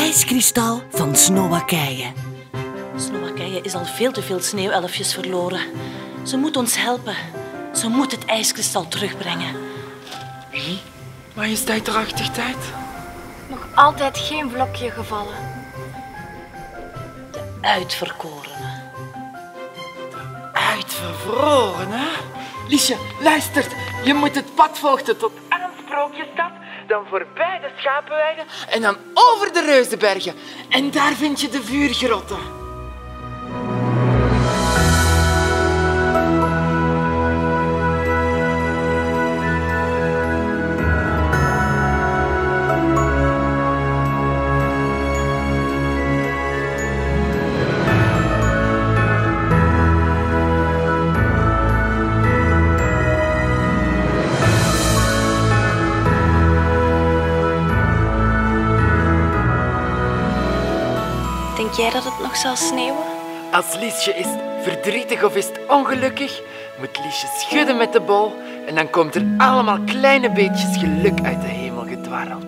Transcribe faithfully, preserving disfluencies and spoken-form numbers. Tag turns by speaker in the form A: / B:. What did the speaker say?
A: ijskristal van Snowakije.
B: Snowakije is al veel te veel sneeuwelfjes verloren. Ze moet ons helpen. Ze moet het ijskristal terugbrengen.
C: Wie? Majesteit Drachtigheid?
D: Nog altijd geen vlokje gevallen.
B: De uitverkorene.
C: Uitvervroren, hè? Liesje, luister. Je moet het pad volgen tot aan Sprookjesstad, dan voorbij de schapenweiden en dan over de Reuzenbergen. En daar vind je de vuurgrotten.
D: Denk jij dat het nog zal sneeuwen?
C: Als Liesje is verdrietig of is het ongelukkig, moet Liesje schudden met de bol en dan komt er allemaal kleine beetjes geluk uit de hemel gedwarreld.